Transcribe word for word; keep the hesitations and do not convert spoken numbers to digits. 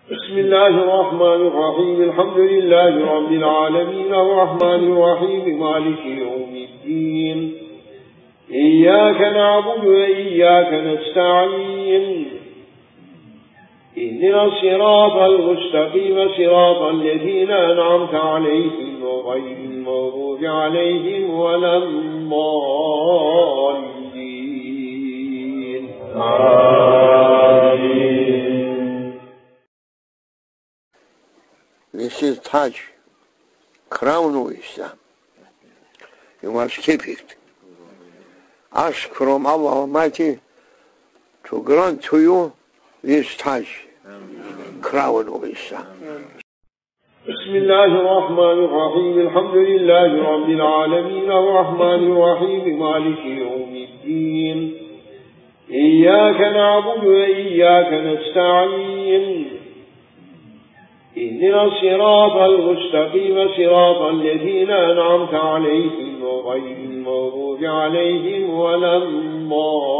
بسم الله الرحمن الرحيم. الحمد لله رب العالمين الرحمن الرحيم مالك يوم الدين. إياك نعبد وإياك نستعين. اهدنا الصراط المستقيم صراط الذين أنعمت عليهم غير المغضوب عليهم ولا الضالين. آمين. This is Taj, crown of Islam. You must keep it. Ask from Allah Almighty to grant to you this Taj, crown of Islam. بسم الله الرحمن الرحيم. الحمد لله رب العالمين الرحمن الرحيم مالك يوم الدين. إياك نعبد وإياك نستعين. اهدنا الصراط المستقيم صراط الذين أنعمت عليهم غير المغضوب عليهم ولا الضالين.